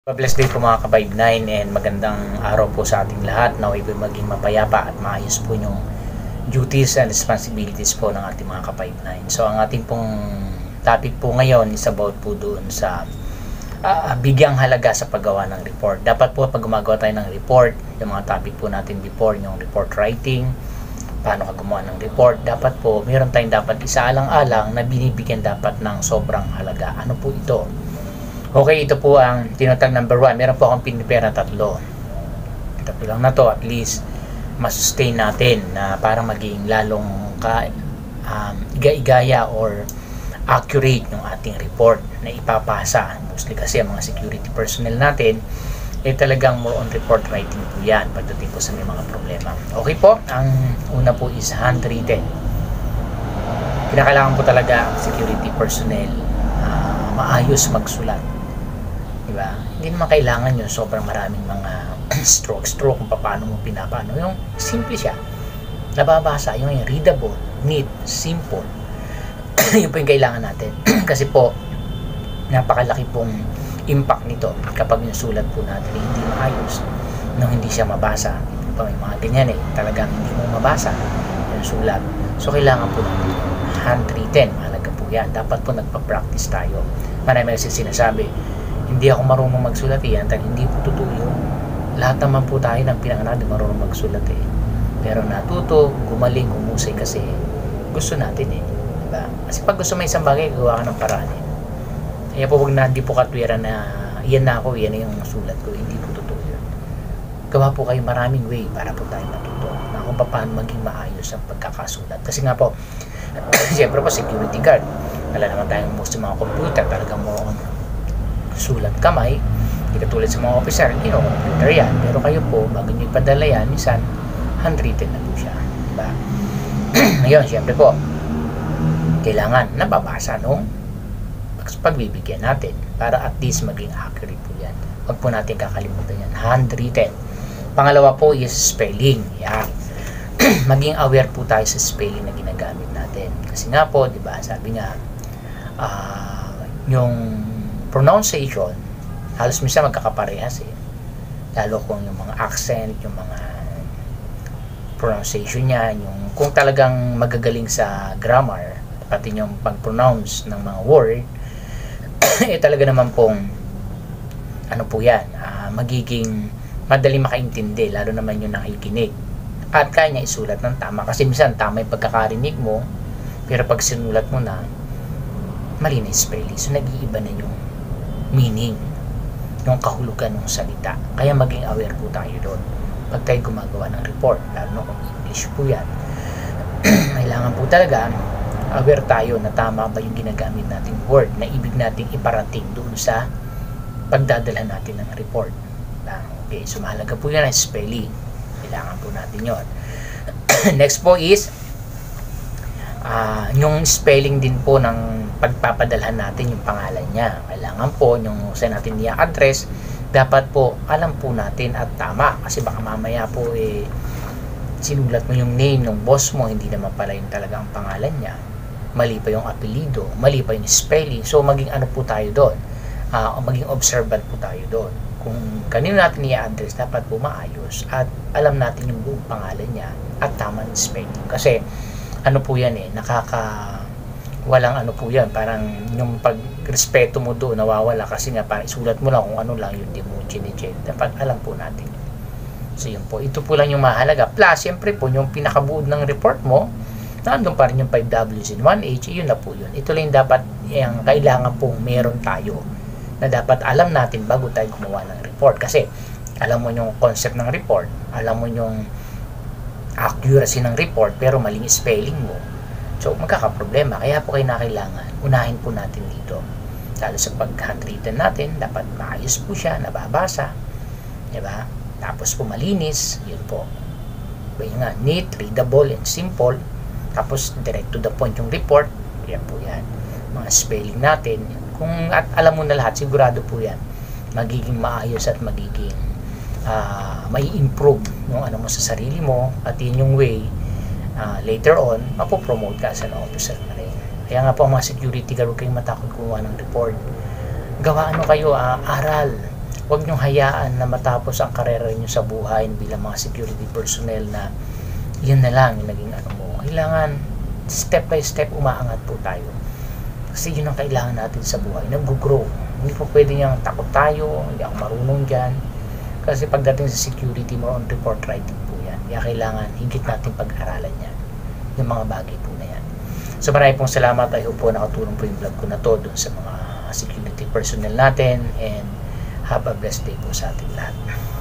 Blessed day po mga ka-Vibe9 and magandang araw po sa ating lahat. Naway po maging mapayapa at maayos po yung duties and responsibilities po ng ating mga ka-Vibe9. So ang ating pong topic po ngayon is about po doon sa bigyang halaga sa paggawa ng report. Dapat po pag gumagawa tayo ng report, yung mga topic po natin before, yung report writing, paano ka gumawa ng report, dapat po meron tayong dapat isaalang-alang na binibigyan dapat ng sobrang halaga. Ano po ito? Okay, ito po ang tinatag number 1. Meron po akong pinipera tatlo. Tatlo lang na to, at least masustain natin na para maging lalong igaya or accurate yung ating report na ipapasa. Mostly kasi ang mga security personnel natin talagang more on report writing po yan pagdating po sa may mga problema. Okay po, ang una po is handwritten. Kinakailangan po talaga ang security personnel maayos magsulat. Diba? Hindi naman kailangan yun sobrang maraming mga stroke kung paano mo pinapano. Yung simple siya, nababasa, yung readable, neat, simple. Yun po yung kailangan natin. Kasi po napakalaki pong impact nito kapag yung sulat po natin hindi maayos nung hindi siya mabasa. Diba? May mga ganyan talagang hindi mo mabasa yung sulat. So kailangan po natin handwritten, mahalaga po yan. Dapat po nagpa-practice tayo. Marami kasi sinasabi, hindi ako marunong magsulat yan, hindi po totoo yun. Lahat naman po tayo ng pinanganak di marunong magsulat pero natuto, gumaling, umusay kasi gusto natin diba? Kasi pag gusto mo isang bagay, gawa ka ng paraan kaya po wag na, hindi po katwira na yan na ako, yan na yung sulat ko, hindi po totoo yun. Gawa po kayo maraming way para po tayo matuto na kung paano maging maayos ang pagkakasulat. Kasi nga po siyempre po security guard, wala naman tayong most mga computer, talagang mo sulat kamay, hindi katulad sa mga officer, computer yan. Pero kayo po, bago nyo ipadala yan, minsan handwritten na po siya, diba? Ngayon, siyempre po kailangan nababasa nung pagbibigyan natin para at least maging accurate po yan. Huwag po natin kakalimutan yan, handwritten. Pangalawa po is spelling. Yan. Maging aware po tayo sa spelling na ginagamit natin. Kasi nga po, diba, sabi nga yung pronunciation halos minsan magkakaparehas lalo kung yung mga accent, yung mga pronunciation niya, yung kung talagang magagaling sa grammar, pati yung pag-pronounce ng mga word talaga naman pong ano po yan, magiging madali makaintindi, lalo naman yung nakikinig at kaya niya isulat ng tama. Kasi minsan tama yung pagkakarinig mo pero pag sinulat mo na mali na spelling, so nag-iiba na yung meaning, yung kahulugan ng salita. Kaya maging aware po tayo doon pag tayo gumagawa ng report, lalo na kung English po yan. Kailangan po talaga aware tayo na tama ba yung ginagamit nating word na ibig nating iparating doon sa pagdadala natin ng report. Okay, so mahalaga po yan ang spelling. Kailangan po natin yon. Next po is yung spelling din po ng pagpapadalhan natin yung pangalan niya. Kailangan po yung saan natin i-address, dapat po alam po natin at tama. Kasi baka mamaya po sinulat mo yung name ng boss mo, hindi naman pala yung talaga ang pangalan niya. Mali pa yung apelido, mali pa yung spelling. So maging ano po tayo doon, maging observant po tayo doon. Kung kanino natin i-address, dapat po maayos at alam natin yung buong pangalan niya at tama ng spelling. Kasi ano po yan walang ano po yan, parang yung pagrespeto mo doon nawawala kasi nga parang isulat mo lang kung ano lang yung di mo chinecheck. Dapat alam po natin. So yun po, ito po lang yung mahalaga. Plus, siyempre po yung pinakabuod ng report mo, nandun pa rin yung 5Ws in 1H, yun na po yun. Ito lang yung dapat, yung kailangan pong meron tayo na dapat alam natin bago tayo gumawa ng report. Kasi alam mo yung concept ng report, alam mo yung accuracy ng report pero maling spelling mo, so magkakaproblema. Kaya po kayo kailangan unahin po natin dito, lalo sa pag-handwritten natin, dapat maayos po siya, nababasa, diba? Tapos po malinis, yun po, yun nga, neat, readable and simple. Tapos direct to the point yung report, yan po yan. Mga spelling natin, kung at alam mo na lahat, sigurado po yan magiging maayos at magiging may improve yung ano mo sa sarili mo, at yun yung way later on mapopromote ka as an officer na rin. Kaya nga po mga security guard, huwag kayong matakot gumawa ng report. Gawa ano kayo, aral, huwag nyong hayaan na matapos ang karera nyo sa buhay bilang mga security personnel na yun na lang yung naging ano mo. Kailangan step by step umaangat po tayo. Kasi yun ang kailangan natin sa buhay. Nag-grow. Hindi po pwede niyang takot tayo, hindi ako marunong dyan. Kasi pagdating sa security mo, on report writing po yan. Kaya kailangan higit natin pag-aralan yan. Yung mga bagay po na yan. So maraming pong salamat. I hope po nakatulong po yung vlog ko na to dun sa mga security personnel natin, and have a blessed day po sa ating lahat.